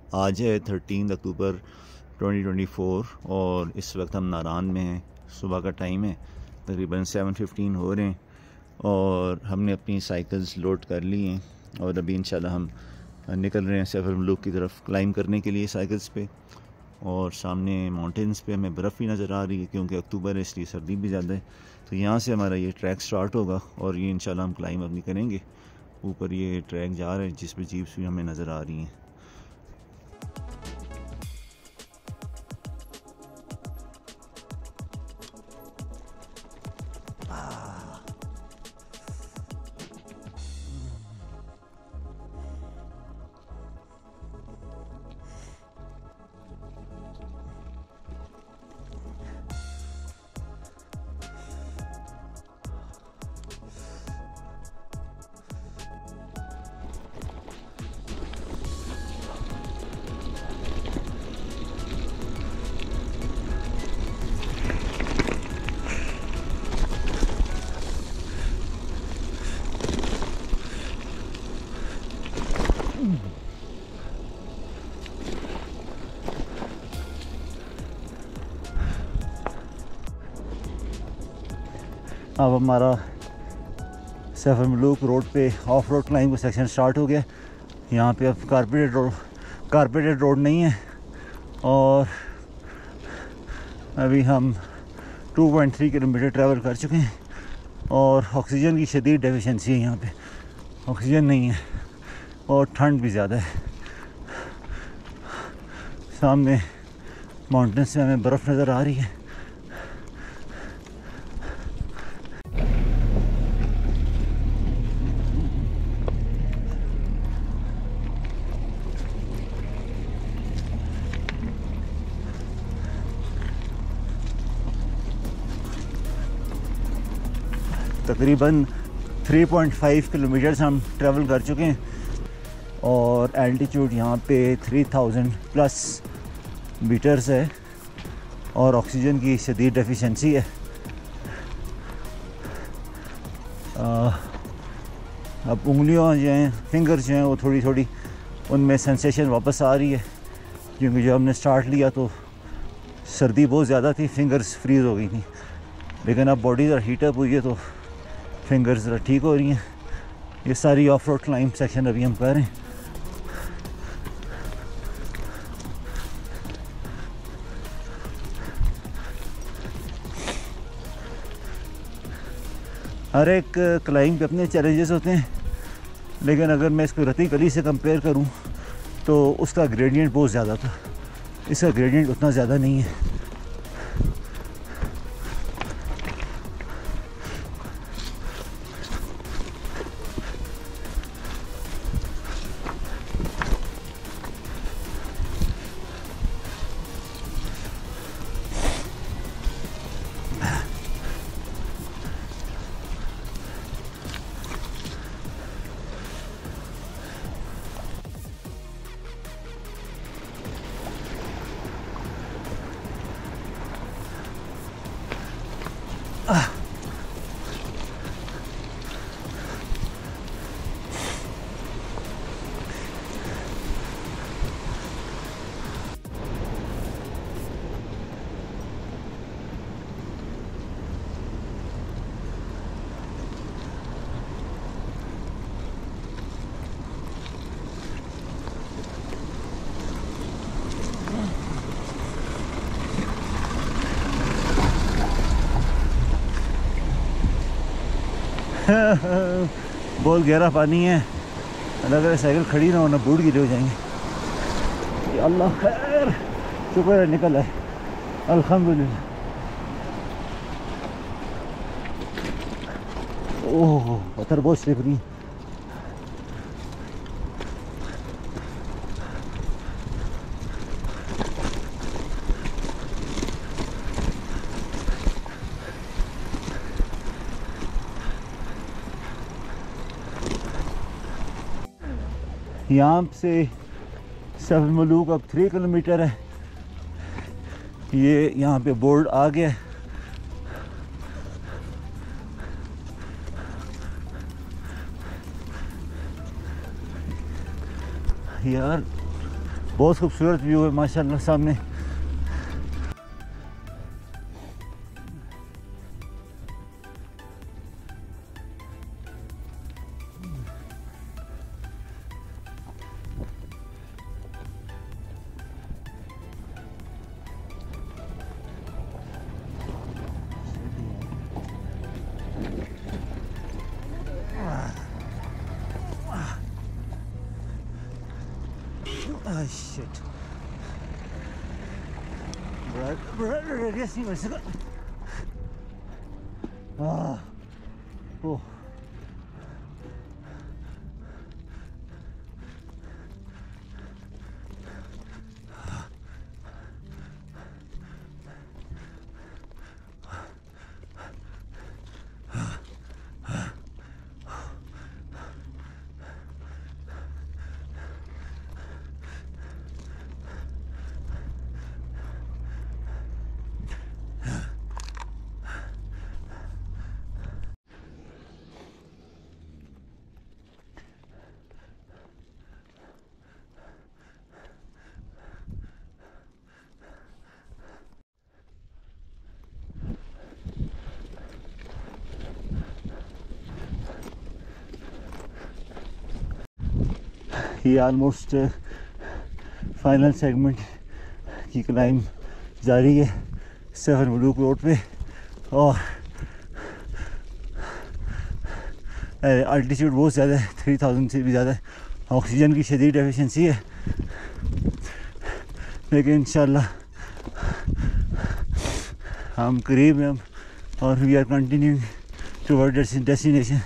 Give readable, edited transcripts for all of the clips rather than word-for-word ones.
आज है 13 अक्टूबर 2024 और इस वक्त हम नारान में हैं। सुबह का टाइम है, तकरीबन 7:15 हो रहे हैं और हमने अपनी साइकिल्स लोड कर ली हैं और अभी इंशाल्लाह हम निकल रहे हैं सफ़र मलूक की तरफ क्लाइम करने के लिए साइकिल्स पे। और सामने माउंटेन्स पे हमें बर्फ़ भी नज़र आ रही है क्योंकि अक्टूबर है, इसलिए सर्दी भी ज़्यादा है। तो यहाँ से हमारा ये ट्रैक स्टार्ट होगा और ये इंशाल्लाह हम क्लाइम अपनी करेंगे। ऊपर ये ट्रैक जा रहा है जिस पे जीप्स भी हमें नज़र आ रही हैं। अब हमारा सफ़र मलूक रोड पे ऑफ रोड क्लाइंब का सेक्शन स्टार्ट हो गया। यहाँ पे अब कारपेटेड रोड नहीं है और अभी हम 2.3 किलोमीटर ट्रैवल कर चुके हैं और ऑक्सीजन की शदीद डेफिशिएंसी है। यहाँ पे ऑक्सीजन नहीं है और ठंड भी ज़्यादा है। सामने माउंटेन्स में हमें बर्फ़ नज़र आ रही है। तकरीबन 3.5 किलोमीटर्स हम ट्रैवल कर चुके हैं और एल्टीट्यूड यहाँ पे 3000 प्लस मीटर्स है और ऑक्सीजन की शदीद डेफिशिएंसी है। अब उंगलियों जो हैं, फिंगर्स जो हैं, वो थोड़ी थोड़ी उनमें सेंसेशन वापस आ रही है क्योंकि जब हमने स्टार्ट लिया तो सर्दी बहुत ज़्यादा थी, फिंगर्स फ्रीज़ हो गई थी। लेकिन अब बॉडी ज़रा हीटअप हुई है तो फिंगर्स ज़रा ठीक हो रही हैं। ये सारी ऑफ रोड क्लाइंब सेक्शन अभी हम कर रहे हैं। हर एक क्लाइंब पे अपने चैलेंजेस होते हैं, लेकिन अगर मैं इसको रती गली से कंपेयर करूं तो उसका ग्रेडियंट बहुत ज़्यादा था, इसका ग्रेडियंट उतना ज़्यादा नहीं है। बहुत गहरा पानी है, अगर साइकिल खड़ी ना हो ना बूढ़ गिरे हो जाएंगे। या अल्लाह खैर, शुक्र है निकल आए, अल्हम्दुलिल्लाह। ओह पत्थर बहुत स्लिपरी। यहाँ से सफ़र मलूक अब 3 किलोमीटर है। ये यहाँ पे बोर्ड आ गया है। यार बहुत खूबसूरत व्यू है माशाल्लाह सामने। Oh shit. Bro, radius नहीं बच सका। ओह ये ऑलमोस्ट फाइनल सेगमेंट की क्लाइम जारी है सेवन ब्लूक रोड पे और अल्टीट्यूड बहुत ज़्यादा है, 3000 से भी ज़्यादा है। ऑक्सीजन की शदीद डेफिशिएंसी है, लेकिन इंशाल्लाह हम करीब हैं और we are continuing toward destination.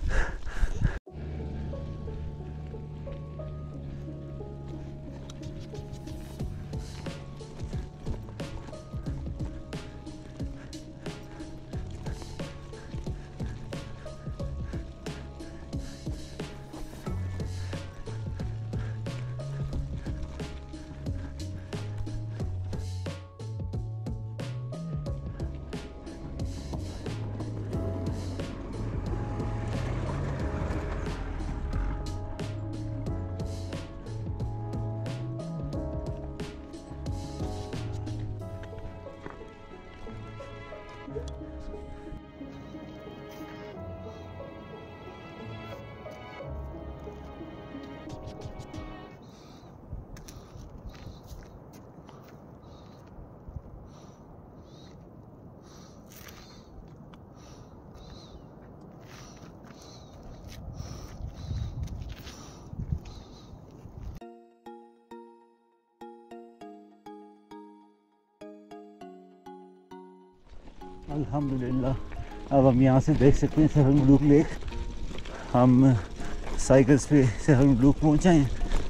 अल्हम्दुलिल्लाह अब हम यहाँ से देख सकते हैं सेवन ब्लूक लेक। हम साइकिल्स पे सेवन ब्लूक पहुँचे हैं।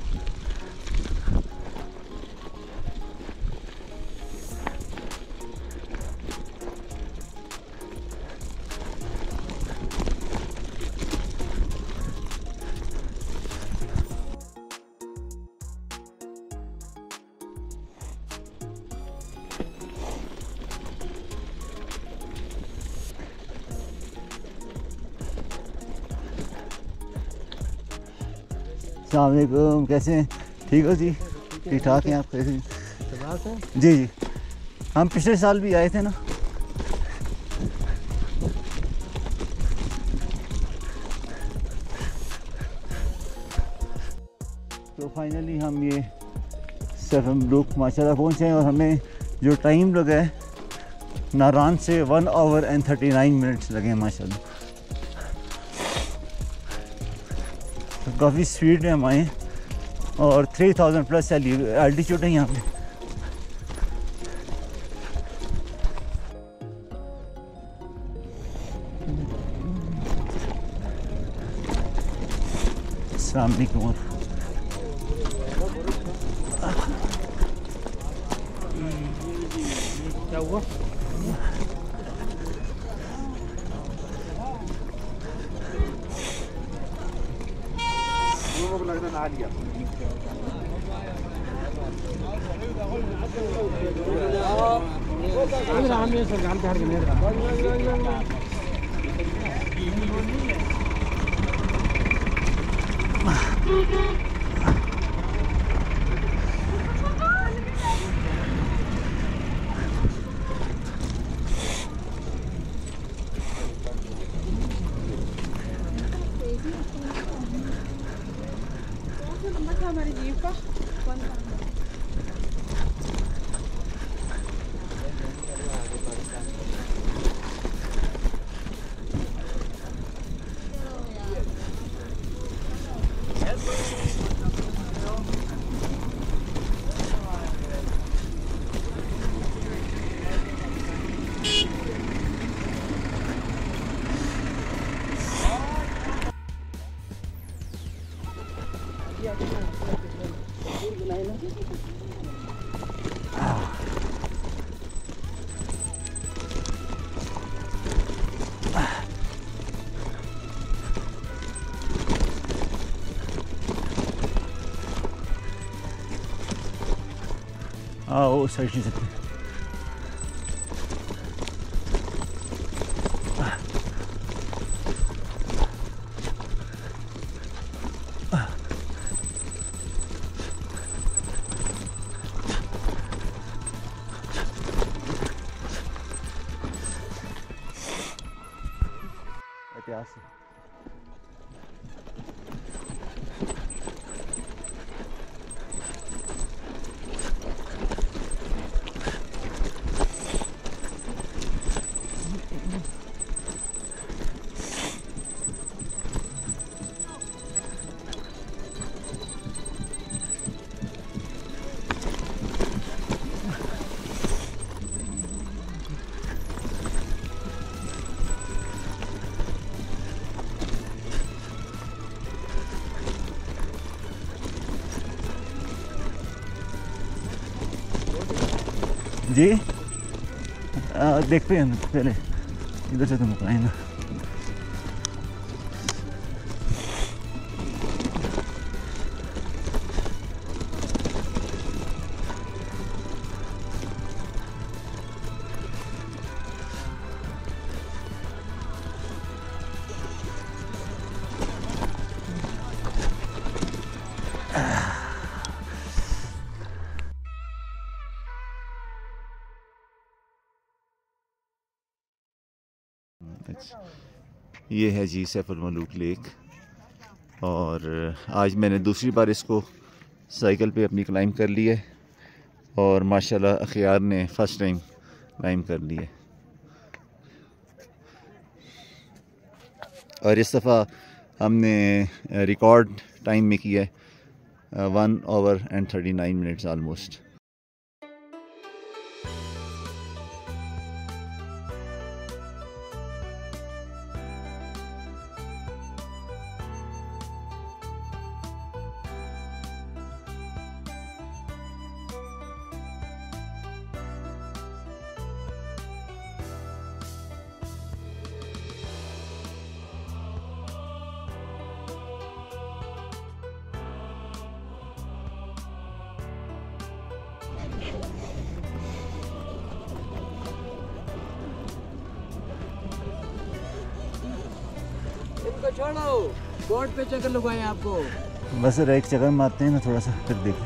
अस्सलाम वालेकुम, कैसे हैं? ठीक हो जी? ठीक ठाक हैं आप? कैसे हैं? जी जी, हम पिछले साल भी आए थे ना। तो फाइनली हम ये सेवन ब्लूक माशाल्लाह पहुँचे हैं और हमें जो टाइम लगा है नारान से 1 आवर एंड 39 मिनट्स लगे हैं माशाल्लाह। तो काफ़ी स्पीड में हम आए और 3000 प्लस एल्टीट्यूड है यहाँ पे। अस्सलाम वालेकुम। क्या हुआ? عالية عم يسرق عم تحرق था हमारी जीप का कौन सा? वो साइड नहीं सकते। एहतियात से जी देखते हैं पहले इधर से तो मुकलाएँ ना। ये है जी सैफ अल मलूक लेक, और आज मैंने दूसरी बार इसको साइकिल पे अपनी क्लाइंब कर ली है, और माशाल्लाह अखियार ने फ़र्स्ट टाइम क्लाइंब कर ली है। और इस दफ़ा हमने रिकॉर्ड टाइम में किया है 1 आवर एंड 39 मिनट्स आलमोस्ट। छोड़ो, बोर्ड पे चक्कर लगवाएं आपको। बस एक चक्कर मारते हैं ना थोड़ा सा, फिर देखें।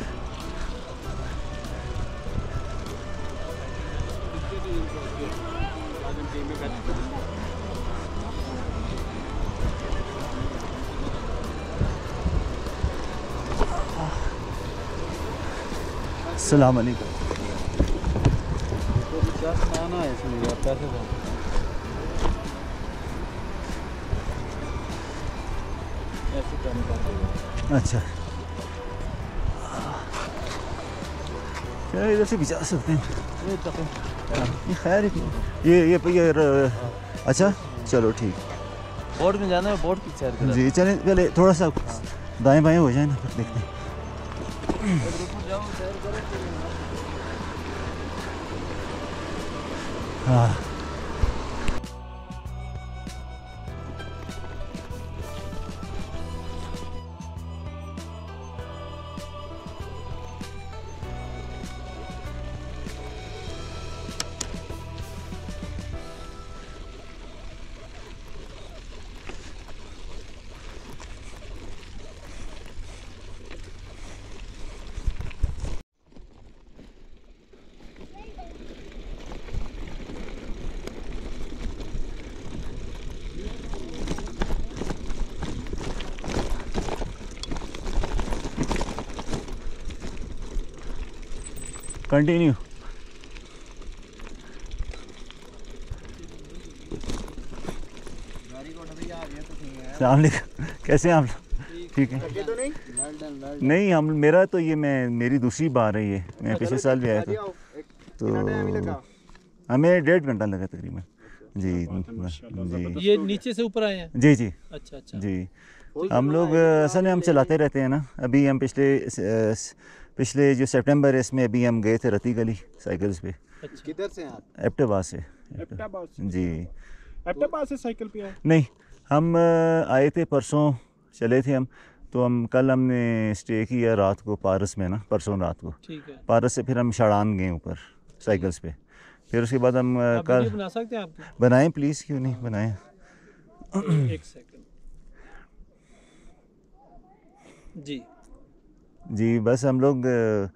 अस्सलाम वालेकुम। अच्छा, क्या इधर से भी जा सकते हैं? ये खैर ये अच्छा चलो ठीक। बोर्ड में जाना है, बोर्ड की सैर करें। जी चलें, पहले थोड़ा सा दाएं बाएं हो जाए ना, फिर देखते हैं। हाँ कंटिन्यू। सलाम अलैकुम, कैसे हैं आप लोग? ठीक है। नहीं हम मेरा तो ये मेरी दूसरी बार है ये, मैं पिछले साल भी आया था तो हमें 1.5 घंटा लगा तकरीबन। जी जी। ये नीचे से ऊपर आए हैं? जी जी अच्छा अच्छा जी। हम लोग असल में हम चलाते रहते हैं ना। अभी हम पिछले जो सितंबर है इसमें अभी हम गए थे रती गली साइकिल्स पे। अच्छा। किधर से आप? एबटाबाद से। जी। एबटाबाद से साइकिल पे आए? नहीं हम आए थे परसों, चले थे हम तो हम कल हमने स्टे किया रात को पारस में ना, परसों रात को। ठीक है। पारस से फिर हम शाड़ान गए ऊपर साइकिल्स पे। फिर उसके बाद हम आप कल वीडियो बना सकते हैं आप? बनाएं प्लीज़, क्यों नहीं बनाएं। एक सेकंड। जी जी बस हम लोग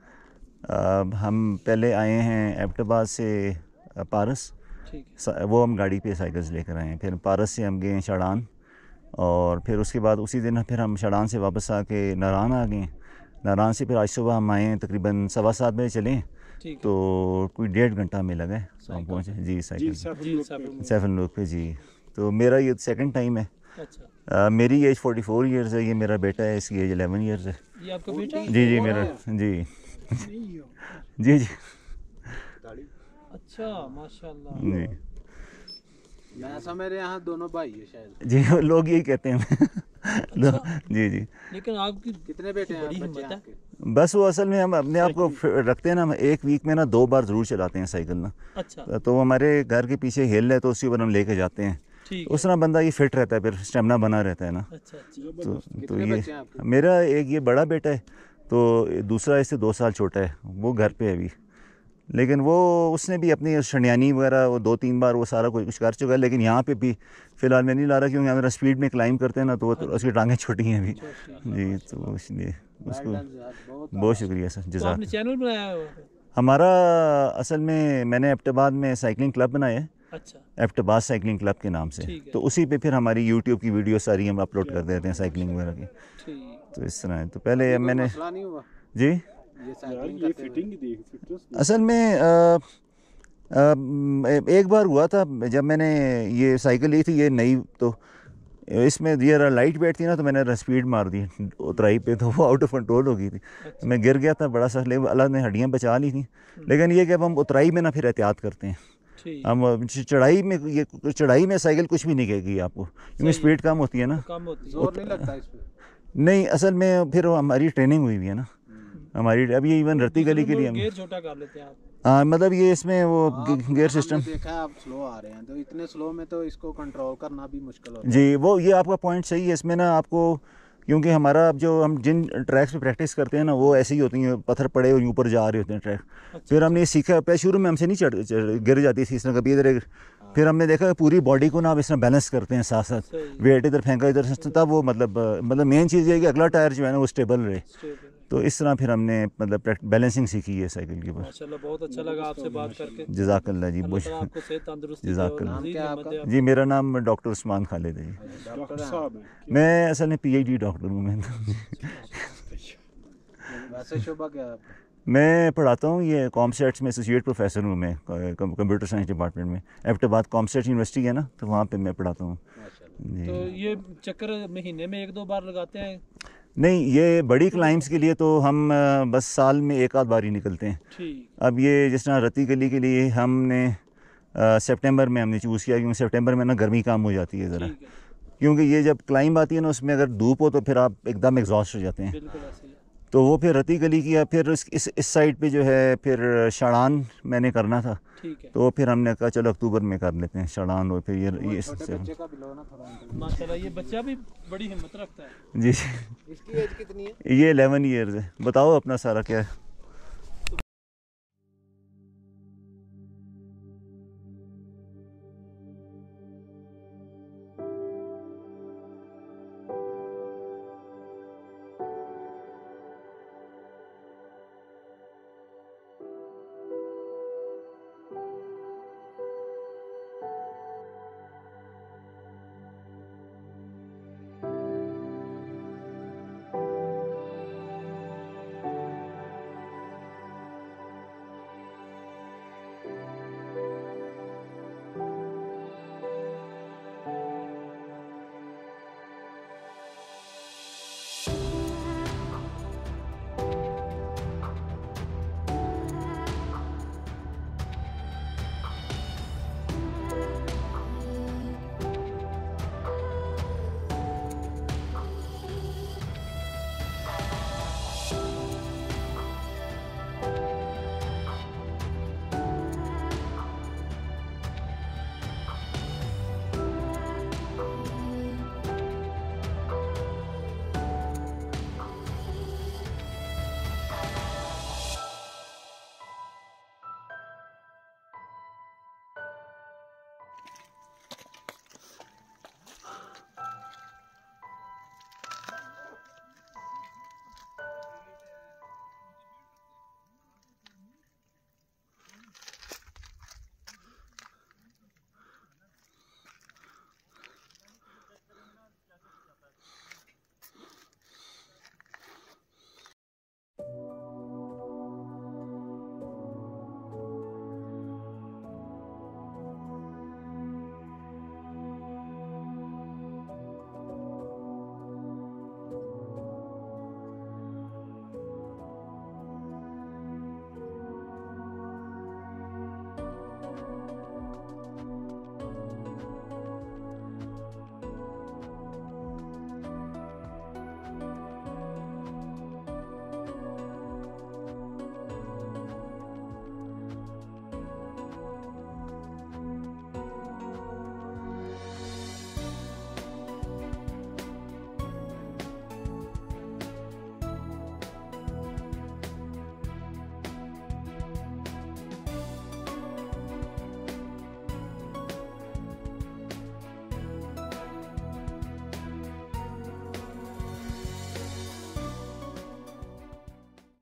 हम पहले आए हैं एबटाबाद से पारस, ठीक वो हम गाड़ी पे साइकिल्स लेकर आए हैं। फिर पारस से हम गए शाड़ान और फिर उसके बाद उसी दिन फिर हम शाड़ान से वापस आके नारान आ गए। नारान से फिर आज सुबह हम आए हैं तकरीबन 7:15 बजे चले, ठीक तो कोई 1.5 घंटा में लगा तो हम पहुँचे। जी साइकिल सेवन लोग पे। जी तो मेरा ये सेकंड टाइम है। अच्छा। मेरी एज 44 ईयर्स है, ये मेरा बेटा है इसकी एज 11 ईयर्स है। ये आपका बेटा है? जी जी मेरा जी जी जी अच्छा माशाल्लाह। जी मैं समझ मेरे यहाँ दोनों भाई है शायद। जी लोग यही कहते हैं। जी जी। लेकिन आपकी कितने बेटे हैं? बड़ी बच्चे हिम्मत है। आपके? बस वो असल में हम अपने आप को रखते हैं ना, हम एक वीक में ना 2 बार ज़रूर चलाते हैं साइकिल ना। अच्छा तो हमारे घर के पीछे हिल है तो उसी पर हम लेके जाते हैं। ठीक उस तरह बंदा ये फिट रहता है, फिर स्टेमिना बना रहता है ना। अच्छा अच्छा। तो कितने ये बच्चे हैं आपके? मेरा एक ये बड़ा बेटा है, तो दूसरा इससे 2 साल छोटा है, वो घर पे है अभी। लेकिन वो उसने भी अपनी शनियानी वगैरह वो 2-3 बार वो सारा कुछ कर चुका है। लेकिन यहाँ पे भी फ़िलहाल मैं नहीं ला रहा क्योंकि हमारा स्पीड में क्लाइंब करते हैं ना, तो वो तो उसकी टांगें छोटी हैं अभी। जी तो इसलिए उसको बहुत शुक्रिया सर, तो जज़ाक। आपने चैनल बनाया हुआ है? हमारा असल में मैंने एबटाबाद में साइकिलिंग क्लब बनाया है, अच्छा एबटाबाद साइकिलिंग क्लब के नाम से। ठीक है। तो उसी पे फिर हमारी यूट्यूब की वीडियो सारी हम अपलोड कर देते हैं साइकिलिंग वगैरह की। ठीक। तो इस तरह है। तो पहले मैंने मसला नहीं हुआ जी ये साइकिलिंग करते हुए? असल में एक बार हुआ था जब मैंने ये साइकिल ली थी, ये नई, तो इसमें ये लाइट वेट थी ना, तो मैंने स्पीड मार दी उतराई पे, तो वो आउट ऑफ कंट्रोल हो गई थी। मैं गिर गया था बड़ा सा, लेकिन अल्लाह ने हड्डियाँ बचा ली थी। लेकिन ये कि अब हम उतराई में ना फिर एहतियात करते हैं। ठीक। हम चढ़ाई में साइकिल कुछ भी नहीं कहेगी आपको, क्योंकि स्पीड कम होती है ना। कम होती है। जोर नहीं लगता इस पे? नहीं असल में फिर हमारी ट्रेनिंग हुई हुई है ना हमारी। अभी ये इवन रत्ती गली के लिए हम गेयर छोटा कर लेते हैं आप? हाँ मतलब ये इसमें वो गियर सिस्टम। हमने देखा है आप स्लो आ रहे हैं, तो इतने स्लो में तो इसको कंट्रोल करना भी मुश्किल होता है। जी वो ये आपका पॉइंट सही है। इसमें ना आपको, क्योंकि हमारा अब जो हम जिन ट्रैक्स पे प्रैक्टिस करते हैं ना, वो ऐसे ही होती हैं, पत्थर पड़े और ऊपर जा रहे होते हैं ट्रैक। फिर हमने ये सीखा, पहले शुरू में हमसे नहीं गिर जाती थी इस तरह कभी इधर। फिर हमने देखा पूरी बॉडी को ना आप इस तरह बैलेंस करते हैं साथ साथ, वेट इधर फेंका इधर से, तब वो मतलब मेन चीज़ ये है कि अगला टायर जो है ना वो स्टेबल रहे। तो इस तरह फिर हमने मतलब बैलेंसिंग सीखी है साइकिल के ऊपर। माशाल्लाह बहुत अच्छा लगा आपसे बात करके। जज़ाकल्लाह जी, बहुत आपको सेहत तंदुरुस्ती जज़ाकल्लाह जी। मेरा नाम डॉक्टर उस्मान खालिद है जी। डॉक्टर साहब मैं असल में PhD डॉक्टर हूँ मैं। वैसे शोभा क्या है आपका? मैं पढ़ाता हूँ ये कॉमसेट्स में, एसोसिएट प्रोफेसर हूँ मैं कंप्यूटर साइंस डिपार्टमेंट में। एबटाबाद कॉमसेट यूनिवर्सिटी है ना, तो वहाँ पे मैं पढ़ाता हूँ। तो ये चक्कर महीने में 1-2 बार लगाते हैं? नहीं ये बड़ी क्लाइंब्स के लिए तो हम बस साल में 1 आध बार ही निकलते हैं। ठीक। अब ये जिस तरह रत्ती गली के लिए हमने सितंबर में हमने चूज़ किया, क्योंकि सितंबर में ना गर्मी कम हो जाती है ज़रा, क्योंकि ये जब क्लाइंब आती है ना उसमें अगर धूप हो तो फिर आप एकदम एग्जॉस्ट हो जाते हैं। बिल्कुल ऐसे ही। तो वो फिर रत्ती गली किया, फिर इस साइड पे जो है फिर शाड़ान मैंने करना था। ठीक है। तो फिर हमने कहा चलो अक्टूबर में कर लेते हैं शाड़ान, और फिर ये छोटे बच्चे का भी लो ना थोड़ा। माशाल्लाह ये बच्चा भी बड़ी हिम्मत रखता है। जी इसकी एज कितनी है? ये 11 ईयर्स है। बताओ अपना सारा क्या है?